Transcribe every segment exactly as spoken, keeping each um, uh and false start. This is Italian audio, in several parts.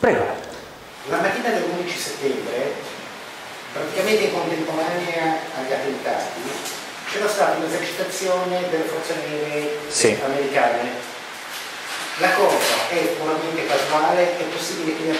Prego. La mattina dell'undici settembre, praticamente in contemporanea agli attentati, c'era stata un'esercitazione delle forze aeree sì. americane. La cosa è puramente casuale, è possibile che gli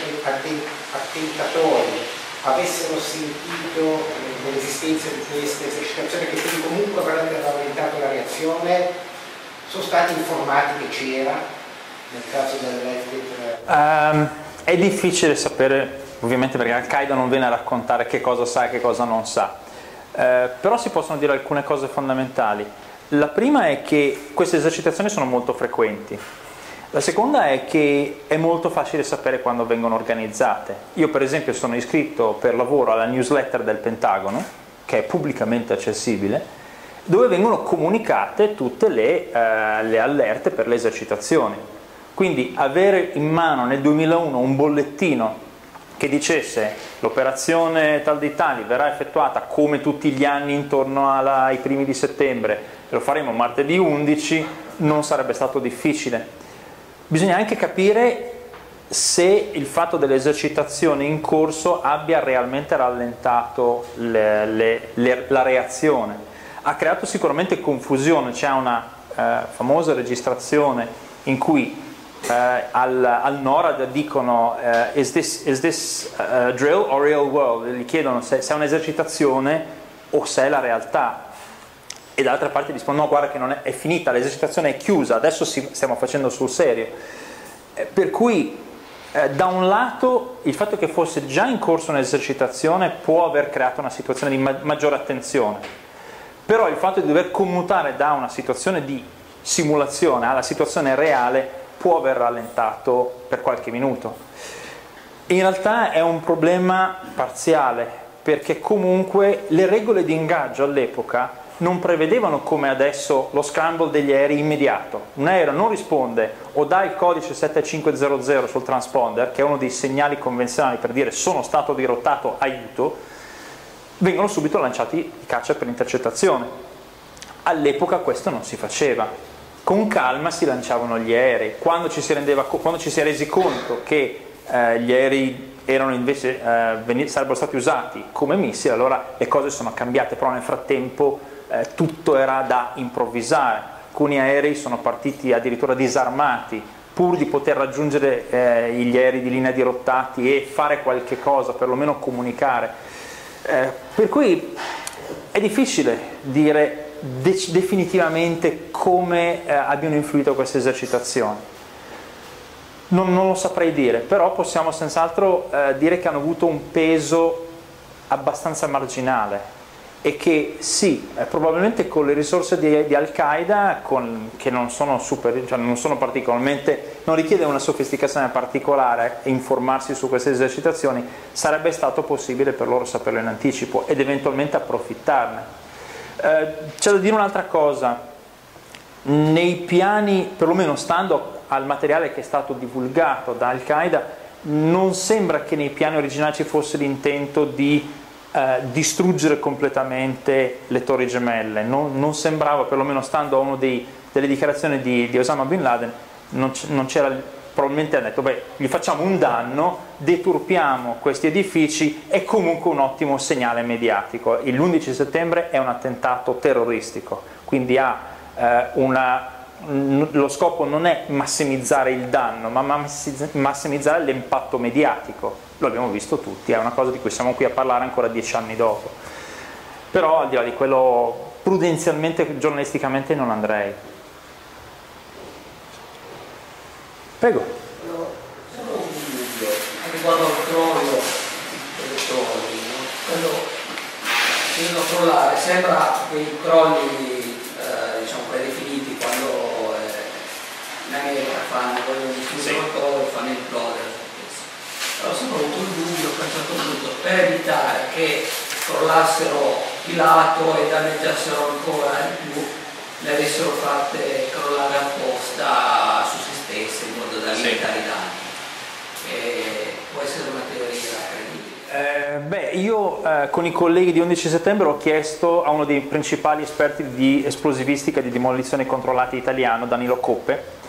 attentatori avessero sentito dell'esistenza di questa esercitazione, che quindi comunque avrebbe rallentato la reazione, sono stati informati che c'era nel caso dell'Electric? Um, è difficile sapere, ovviamente, perché Al-Qaeda non viene a raccontare che cosa sa e che cosa non sa, uh, però si possono dire alcune cose fondamentali. La prima è che queste esercitazioni sono molto frequenti. La seconda è che è molto facile sapere quando vengono organizzate. Io per esempio sono iscritto per lavoro alla newsletter del Pentagono, che è pubblicamente accessibile, dove vengono comunicate tutte le, eh, le allerte per le esercitazioni. Quindi avere in mano nel duemilauno un bollettino che dicesse l'operazione tal di tali verrà effettuata come tutti gli anni intorno alla, ai primi di settembre, lo faremo martedì undici, non sarebbe stato difficile. Bisogna anche capire se il fatto delle esercitazioni in corso abbia realmente rallentato le, le, le, la reazione. Ha creato sicuramente confusione. C'è una eh, famosa registrazione in cui eh, al, al NORAD dicono uh, is this, is this uh, drill or real world? Gli chiedono se, se è un'esercitazione o se è la realtà. E dall'altra parte rispondono: no, guarda che non è, è finita, l'esercitazione è chiusa, adesso si, stiamo facendo sul serio. Eh, per cui eh, da un lato il fatto che fosse già in corso un'esercitazione può aver creato una situazione di ma maggiore attenzione, però il fatto di dover commutare da una situazione di simulazione alla situazione reale può aver rallentato per qualche minuto. In realtà è un problema parziale, perché comunque le regole di ingaggio all'epoca non prevedevano come adesso lo scramble degli aerei immediato. Un aereo non risponde o dà il codice sette cinque zero zero sul transponder, che è uno dei segnali convenzionali per dire sono stato dirottato, aiuto, vengono subito lanciati i caccia per intercettazione. All'epoca questo non si faceva. Con calma si lanciavano gli aerei. Quando ci si, rendeva, quando ci si è resi conto che eh, gli aerei erano invece, eh, sarebbero stati usati come missili, allora le cose sono cambiate, però nel frattempo Eh, tutto era da improvvisare. Alcuni aerei sono partiti addirittura disarmati pur di poter raggiungere eh, gli aerei di linea dirottati e fare qualche cosa, perlomeno comunicare. Eh, per cui è difficile dire de definitivamente come eh, abbiano influito queste esercitazioni. Non, non lo saprei dire, però possiamo senz'altro eh, dire che hanno avuto un peso abbastanza marginale. E che sì, eh, probabilmente con le risorse di, di Al-Qaeda, che non sono, super, cioè non sono particolarmente, non richiede una sofisticazione particolare informarsi su queste esercitazioni, sarebbe stato possibile per loro saperlo in anticipo ed eventualmente approfittarne. Eh, c'è da dire un'altra cosa: nei piani, perlomeno stando al materiale che è stato divulgato da Al-Qaeda, non sembra che nei piani originali ci fosse l'intento di Uh, distruggere completamente le torri gemelle. Non, non sembrava, perlomeno stando a una delle dichiarazioni di, di Osama Bin Laden, non c'era, probabilmente ha detto beh, gli facciamo un danno, deturpiamo questi edifici, è comunque un ottimo segnale mediatico. L'undici settembre è un attentato terroristico, quindi ha uh, una, lo scopo non è massimizzare il danno, ma massimizzare l'impatto mediatico. Lo abbiamo visto tutti, è una cosa di cui siamo qui a parlare ancora dieci anni dopo. Però al di là di quello, prudenzialmente, giornalisticamente non andrei. Prego. Solo un dubbio riguardo al crollo delle torri, no? Quando si vedono crollare, sembra che i crolli eh, diciamo predefiniti, quando eh, in America fanno, vogliono distruggere la torre, fanno implodere. Però ho sempre avuto il dubbio che a un certo punto, per evitare che crollassero di lato e danneggiassero ancora di più, le avessero fatte crollare apposta su se stesse in modo da limitare i danni. E può essere una teoria credibile. Eh, beh, io eh, con i colleghi di undici settembre ho chiesto a uno dei principali esperti di esplosivistica e di demolizione controllata italiano, Danilo Coppe,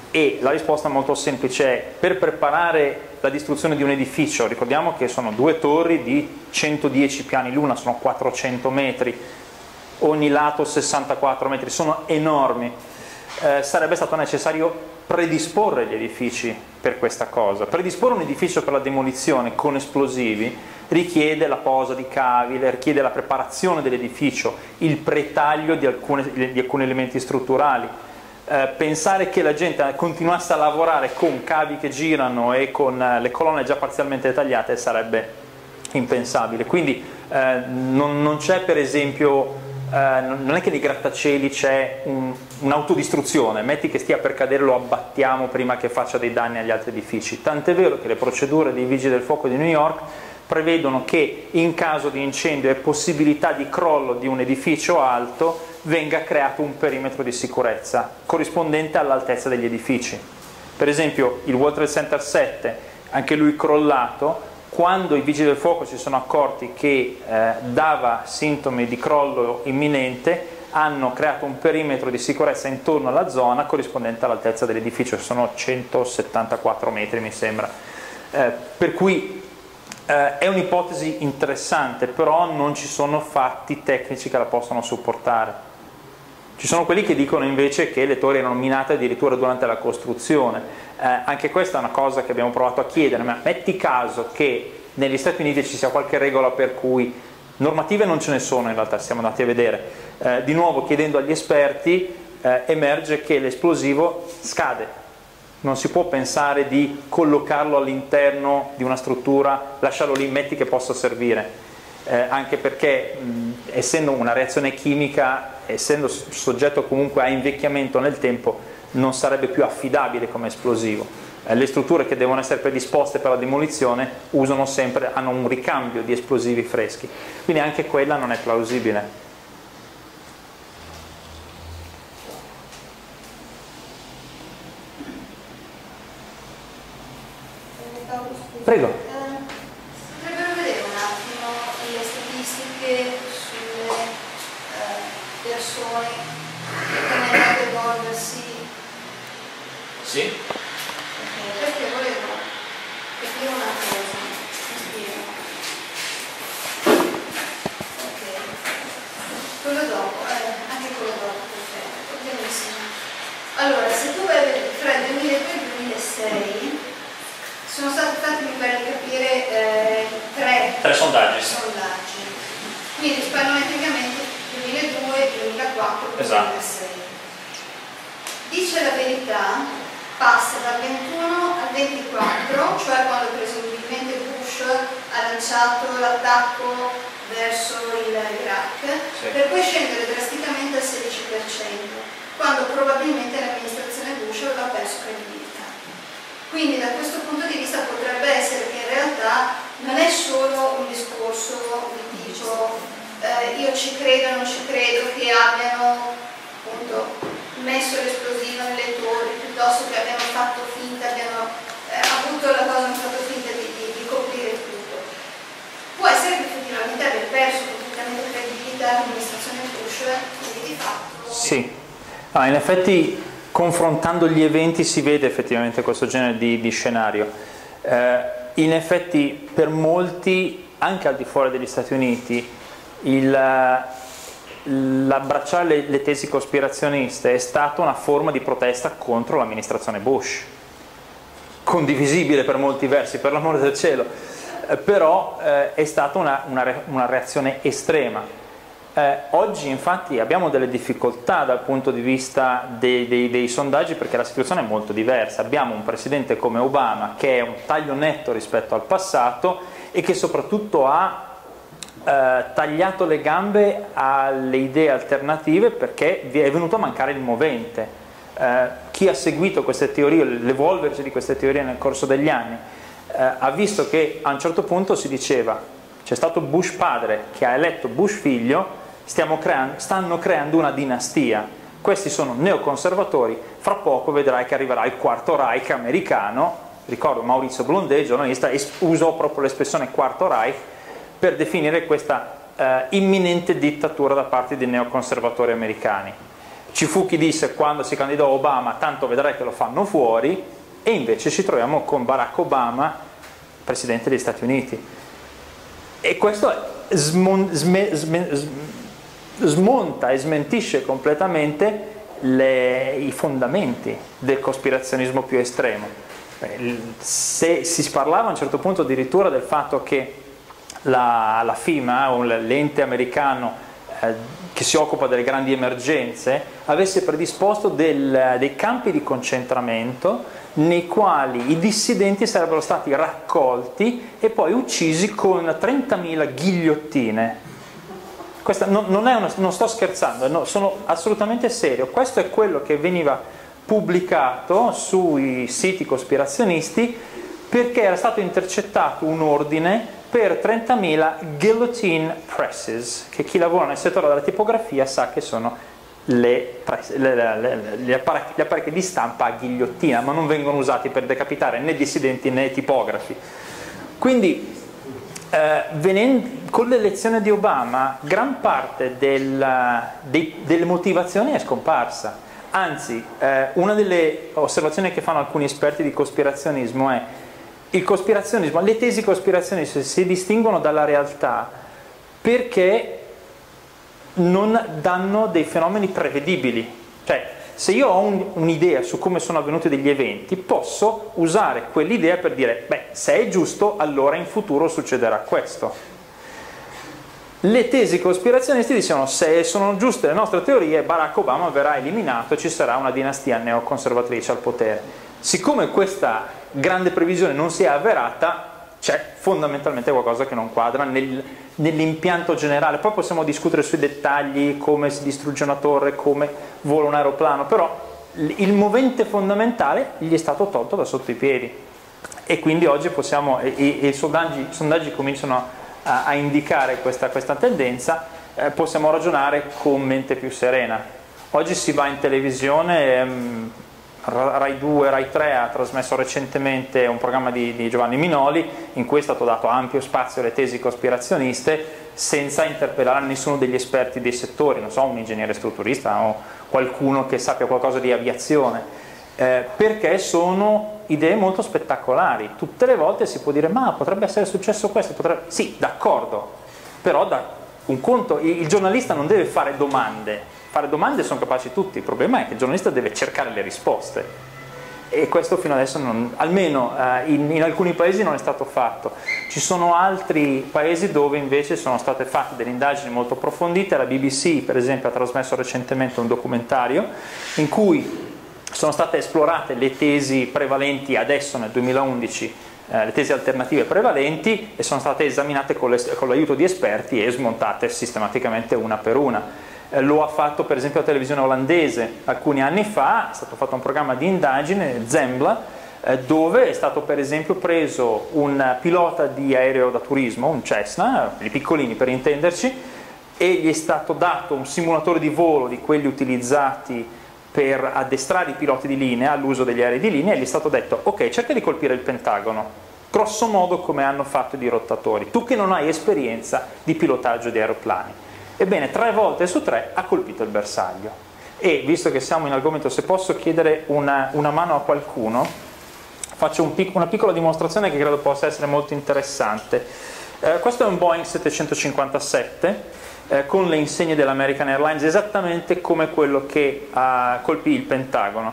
E la risposta molto semplice è: per preparare la distruzione di un edificio, ricordiamo che sono due torri di centodieci piani l'una, sono quattrocento metri, ogni lato sessantaquattro metri, sono enormi, eh, sarebbe stato necessario predisporre gli edifici per questa cosa. Predisporre un edificio per la demolizione con esplosivi richiede la posa di cavi, richiede la preparazione dell'edificio, il pretaglio di, alcune, di alcuni elementi strutturali. Eh, pensare che la gente continuasse a lavorare con cavi che girano e con eh, le colonne già parzialmente tagliate sarebbe impensabile. Quindi eh, non, non c'è, per esempio, eh, non è che nei grattacieli c'è un, un'autodistruzione, metti che stia per cadere, lo abbattiamo prima che faccia dei danni agli altri edifici. Tant'è vero che le procedure dei vigili del fuoco di New York prevedono che in caso di incendio e possibilità di crollo di un edificio alto venga creato un perimetro di sicurezza corrispondente all'altezza degli edifici. Per esempio il World Trade Center sette, anche lui crollato, quando i vigili del fuoco si sono accorti che eh, dava sintomi di crollo imminente, hanno creato un perimetro di sicurezza intorno alla zona corrispondente all'altezza dell'edificio, sono centosettantaquattro metri mi sembra. Eh, per cui eh, è un'ipotesi interessante, però non ci sono fatti tecnici che la possano supportare. Ci sono quelli che dicono invece che le torri erano minate addirittura durante la costruzione. Eh, anche questa è una cosa che abbiamo provato a chiedere, ma metti caso che negli Stati Uniti ci sia qualche regola per cui, normative non ce ne sono in realtà, siamo andati a vedere, eh, di nuovo chiedendo agli esperti eh, emerge che l'esplosivo scade, non si può pensare di collocarlo all'interno di una struttura, lasciarlo lì, metti che possa servire. Eh, anche perché mh, essendo una reazione chimica, essendo soggetto comunque a invecchiamento nel tempo, non sarebbe più affidabile come esplosivo. Eh, le strutture che devono essere predisposte per la demolizione usano sempre, hanno un ricambio di esplosivi freschi, quindi anche quella non è plausibile. Prego. Persone che tengono ad evolversi. Sì. Okay, perché volevo capire una cosa, mi spiego. Ok. Quello dopo, eh, anche quello dopo, perfetto, benissimo. Allora, se tu vai a vedere tra il duemiladue e il duemilasei sono stati fatti, mi pare di capire, eh, tre, tre sondaggi. sondaggi. Quindi spanometricamente duemiladue, duemilaquattro, esatto. duemilasei. Dice la verità, passa dal ventuno al ventiquattro, cioè quando presumibilmente Bush ha lanciato l'attacco verso l'Iraq, sì, per poi scendere drasticamente al sedici per cento, quando probabilmente l'amministrazione Bush aveva perso credibilità. Quindi da questo punto di vista potrebbe essere che in realtà non è solo un discorso di tipo Eh, io ci credo, non ci credo, che abbiano appunto messo l'esplosivo nelle torri, piuttosto che abbiano fatto finta, abbiano eh, avuto la cosa, hanno fatto finta di, di, di coprire tutto. Può essere che effettivamente abbia perso completamente credibilità l'amministrazione Bush, quindi di fatto... Sì, ah, in effetti confrontando gli eventi si vede effettivamente questo genere di, di scenario. Eh, in effetti per molti, anche al di fuori degli Stati Uniti, l'abbracciare le, le tesi cospirazioniste è stata una forma di protesta contro l'amministrazione Bush, condivisibile per molti versi, per l'amore del cielo, eh, però eh, è stata una, una, una reazione estrema. Eh, oggi infatti abbiamo delle difficoltà dal punto di vista dei, dei, dei sondaggi, perché la situazione è molto diversa. Abbiamo un presidente come Obama che è un taglio netto rispetto al passato e che soprattutto ha Eh, tagliato le gambe alle idee alternative, perché vi è venuto a mancare il movente. Eh, chi ha seguito queste teorie, l'evolversi di queste teorie nel corso degli anni, eh, ha visto che a un certo punto si diceva: c'è stato Bush padre che ha eletto Bush figlio, stiamo creando, stanno creando una dinastia, questi sono neoconservatori, fra poco vedrai che arriverà il quarto Reich americano. Ricordo Maurizio Blondet, giornalista, usò proprio l'espressione quarto Reich per definire questa eh, imminente dittatura da parte dei neoconservatori americani. Ci fu chi disse quando si candidò Obama, tanto vedrai che lo fanno fuori, e invece ci troviamo con Barack Obama, presidente degli Stati Uniti. E questo smon, sme, sme, smonta e smentisce completamente le, i fondamenti del cospirazionismo più estremo. Se si parlava a un certo punto addirittura del fatto che la, la FEMA, o l'ente americano eh, che si occupa delle grandi emergenze, avesse predisposto del, dei campi di concentramento nei quali i dissidenti sarebbero stati raccolti e poi uccisi con trentamila ghigliottine. Questa non, non, è una, non sto scherzando, no, sono assolutamente serio. Questo è quello che veniva pubblicato sui siti cospirazionisti, perché era stato intercettato un ordine per trentamila guillotine presses, che chi lavora nel settore della tipografia sa che sono le, press, le, le, le, gli, apparecchi, gli apparecchi di stampa a ghigliottina, ma non vengono usati per decapitare né dissidenti né tipografi. Quindi eh, venendo, con l'elezione di Obama gran parte del, dei, delle motivazioni è scomparsa. Anzi, eh, una delle osservazioni che fanno alcuni esperti di cospirazionismo è: il cospirazionismo, le tesi cospirazioniste si distinguono dalla realtà perché non danno dei fenomeni prevedibili. Cioè, se io ho un, un'idea su come sono avvenuti degli eventi, posso usare quell'idea per dire, beh, se è giusto, allora in futuro succederà questo. Le tesi cospirazioniste dicono: se sono giuste le nostre teorie, Barack Obama verrà eliminato e ci sarà una dinastia neoconservatrice al potere. Siccome questa grande previsione non si è avverata, c'è fondamentalmente qualcosa che non quadra nel, nell'impianto generale. Poi possiamo discutere sui dettagli, come si distrugge una torre, come vola un aeroplano, però il movente fondamentale gli è stato tolto da sotto i piedi, e quindi oggi possiamo, e, e i sondaggi, i sondaggi cominciano a, a indicare questa, questa tendenza, eh, possiamo ragionare con mente più serena. Oggi si va in televisione, ehm, Rai due, Rai tre ha trasmesso recentemente un programma di, di Giovanni Minoli in cui è stato dato ampio spazio alle tesi cospirazioniste senza interpellare nessuno degli esperti dei settori, non so, un ingegnere strutturista o qualcuno che sappia qualcosa di aviazione, eh, perché sono idee molto spettacolari. Tutte le volte si può dire: ma potrebbe essere successo questo, potrebbe... sì, d'accordo, però da un conto, il, il giornalista non deve fare domande. Fare domande sono capaci tutti, il problema è che il giornalista deve cercare le risposte, e questo fino adesso, non, almeno eh, in, in alcuni paesi, non è stato fatto. Ci sono altri paesi dove invece sono state fatte delle indagini molto approfondite. La B B C, per esempio, ha trasmesso recentemente un documentario in cui sono state esplorate le tesi prevalenti adesso nel duemilaundici, eh, le tesi alternative prevalenti, e sono state esaminate con, le, con l'aiuto di esperti e smontate sistematicamente una per una. Lo ha fatto per esempio la televisione olandese alcuni anni fa, è stato fatto un programma di indagine, Zembla, eh, dove è stato per esempio preso un pilota di aereo da turismo, un Cessna, quelli piccolini per intenderci, e gli è stato dato un simulatore di volo di quelli utilizzati per addestrare i piloti di linea all'uso degli aerei di linea, e gli è stato detto: ok, cerca di colpire il Pentagono, grosso modo come hanno fatto i dirottatori, tu che non hai esperienza di pilotaggio di aeroplani. Ebbene, tre volte su tre ha colpito il bersaglio. E visto che siamo in argomento, se posso chiedere una, una mano a qualcuno, faccio un pic- una piccola dimostrazione che credo possa essere molto interessante. Eh, questo è un Boeing settecentocinquantasette eh, con le insegne dell'American Airlines, esattamente come quello che uh, colpì il Pentagono.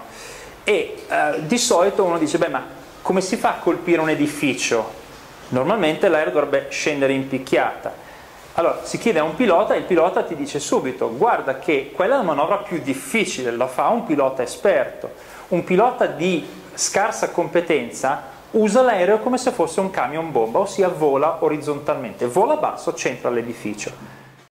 E uh, di solito uno dice: beh, ma come si fa a colpire un edificio? Normalmente l'aereo dovrebbe scendere in picchiata. Allora, si chiede a un pilota e il pilota ti dice subito: guarda che quella è la manovra più difficile, la fa un pilota esperto. Un pilota di scarsa competenza usa l'aereo come se fosse un camion bomba, ossia vola orizzontalmente, vola basso, centra l'edificio.